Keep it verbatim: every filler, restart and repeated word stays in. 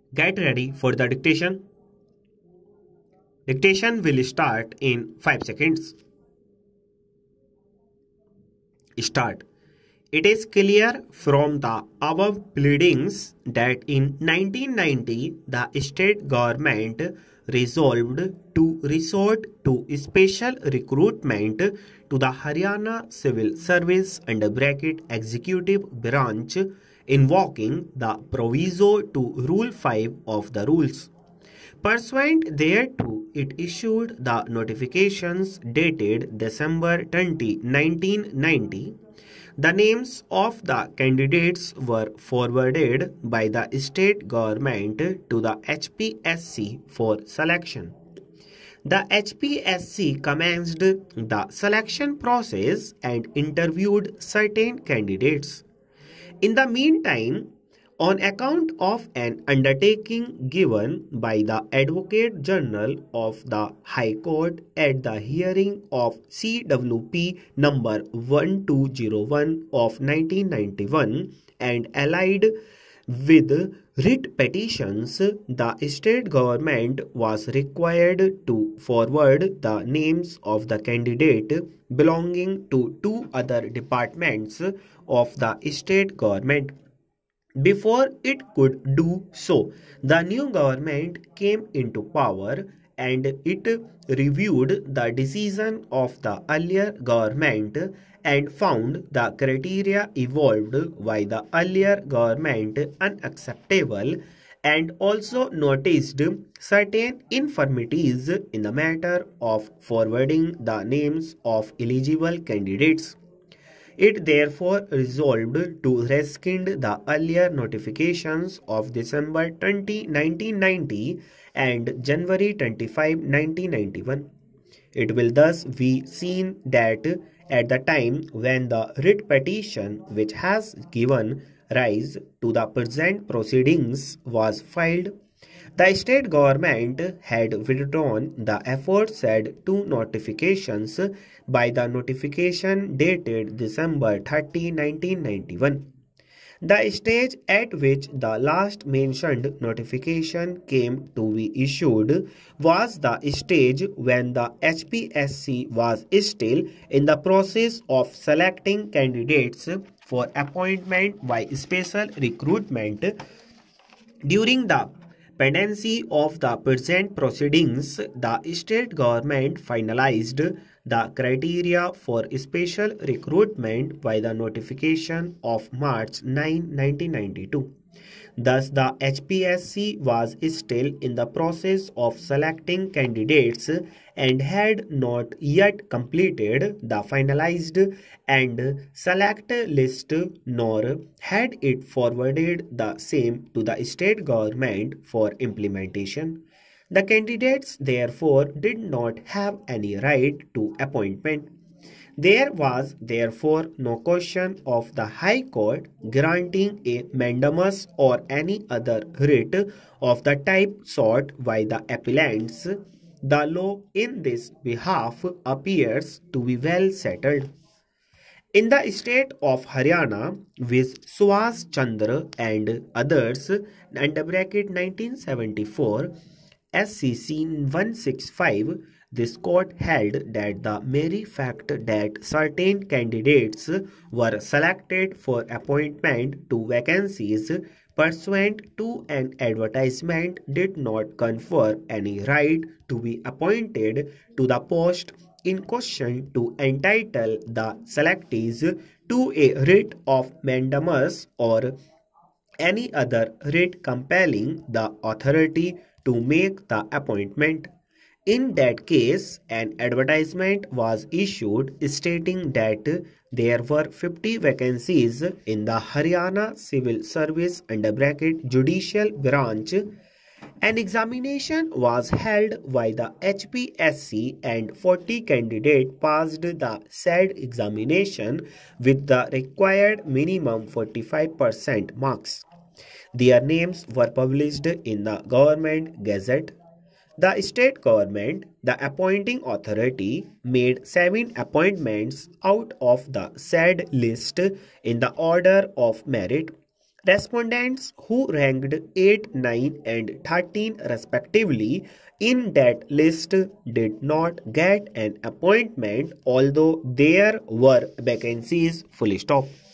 Get ready for the dictation. Dictation will start in five seconds. Start. It is clear from the above pleadings that in nineteen ninety the state government resolved to resort to special recruitment to the Haryana Civil Service under bracket Executive Branch, invoking the proviso to Rule five of the rules. Pursuant thereto, it issued the notifications dated December twentieth, nineteen ninety. The names of the candidates were forwarded by the state government to the H P S C for selection. The H P S C commenced the selection process and interviewed certain candidates. In the meantime, on account of an undertaking given by the Advocate General of the High Court at the hearing of C W P number twelve oh one of nineteen ninety-one and allied with writ petitions, the state government was required to forward the names of the candidate belonging to two other departments of the state government. Before it could do so, the new government came into power and it reviewed the decision of the earlier government and found the criteria evolved by the earlier government unacceptable and also noticed certain infirmities in the matter of forwarding the names of eligible candidates. It therefore resolved to rescind the earlier notifications of December twentieth, nineteen ninety and January twenty-fifth, nineteen ninety-one. It will thus be seen that at the time when the writ petition which has given rise to the present proceedings was filed, the state government had withdrawn the aforesaid two notifications by the notification dated December thirtieth, nineteen ninety-one. The stage at which the last mentioned notification came to be issued was the stage when the H P S C was still in the process of selecting candidates for appointment by special recruitment. During the pendency of the present proceedings, the state government finalized the criteria for special recruitment by the notification of March ninth, nineteen ninety-two. Thus, the H P S C was still in the process of selecting candidates and had not yet completed the finalized and select list, nor had it forwarded the same to the state government for implementation. The candidates therefore did not have any right to appointment. There was therefore no question of the High Court granting a mandamus or any other writ of the type sought by the appellants. The law in this behalf appears to be well settled. In the state of Haryana, with Subhash Chandra and others, under bracket nineteen seventy-four, S C C one sixty-five, this court held that the mere fact that certain candidates were selected for appointment to vacancies pursuant to an advertisement did not confer any right to be appointed to the post in question to entitle the selectees to a writ of mandamus or any other writ compelling the authority to make the appointment. In that case, an advertisement was issued stating that there were fifty vacancies in the Haryana Civil Service under bracket Judicial Branch. An examination was held by the H P S C and forty candidates passed the said examination with the required minimum forty-five percent marks. Their names were published in the Government Gazette. The state government, the appointing authority, made seven appointments out of the said list in the order of merit. Respondents who ranked eight, nine, and thirteen respectively in that list did not get an appointment, although there were vacancies. Full stop.